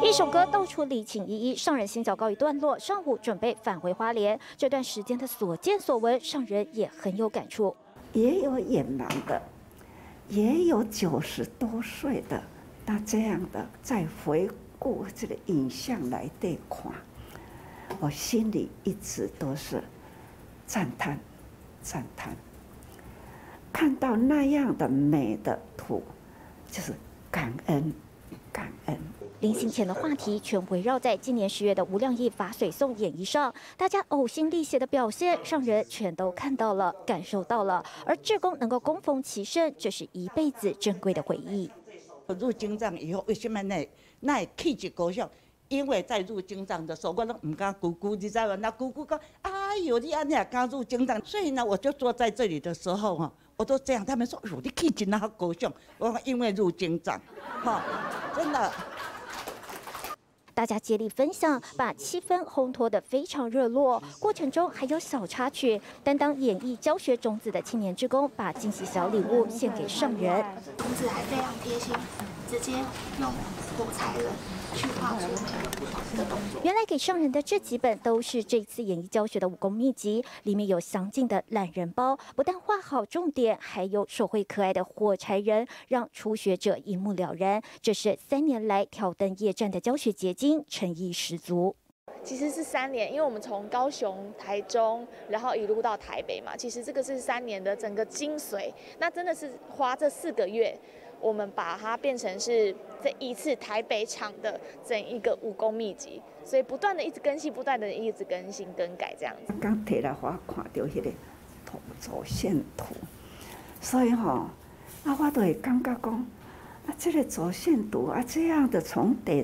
一首歌道出离情依依，上人行脚告一段落，上午准备返回花莲。这段时间的所见所闻，上人也很有感触。 也有眼盲的，也有90多岁的，那这样的再回顾这个影像来对看，我心里一直都是赞叹，赞叹。看到那样的美的图，就是感恩，感恩。 临行前的话题全围绕在今年10月的无量义法水颂演绎上，大家呕心沥血的表现，上人全都看到了、感受到了。而志工能够供逢其盛，这是一辈子珍贵的回忆。 入经藏以后，为什么那气质高尚？因为在入经藏的时候，我都唔敢姑姑，你知道吗？那姑姑讲，哎呦，你安尼也敢入经藏？所以呢，我就坐在这里的时候哈，我都这样，他们说，哟，你气质那好高尚。我说因为入经藏，哈，真的。 大家接力分享，把气氛烘托得非常热络。过程中还有小插曲，担当演艺教学种子的青年志工，把惊喜小礼物献给上人。 种子还非常贴心，直接用火柴人去画出的动作。 原来给上人的这几本都是这次演艺教学的武功秘籍，里面有详尽的懒人包，不但画好重点，还有手绘可爱的火柴人，让初学者一目了然。这是3年来挑灯夜战的教学结晶，诚意十足。 其实是3年，因为我们从高雄、台中，然后一路到台北嘛，其实这个是3年的整个精髓。那真的是花这4个月，我们把它变成是这一次台北场的整一个武功秘籍，所以不断的一直更新，不断的一直更新更改这样子。 刚摕来我看到迄个走线图，所以吼，我都会感觉讲，这个走线图这样的重叠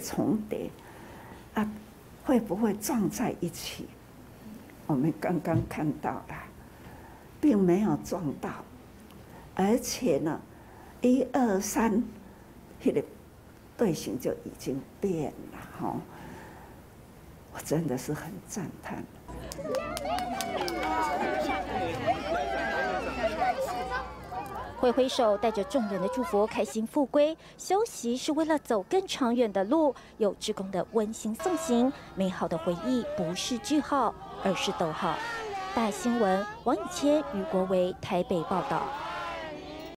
会不会撞在一起？我们刚刚看到了，并没有撞到，而且呢，1、2、3，那个队形就已经变了哈。我真的是很赞叹。 挥挥手，带着众人的祝福，开心复归。休息是为了走更长远的路，有志工的温馨送行，美好的回忆不是句号，而是逗号。大新闻，王以谦、于国维台北报道。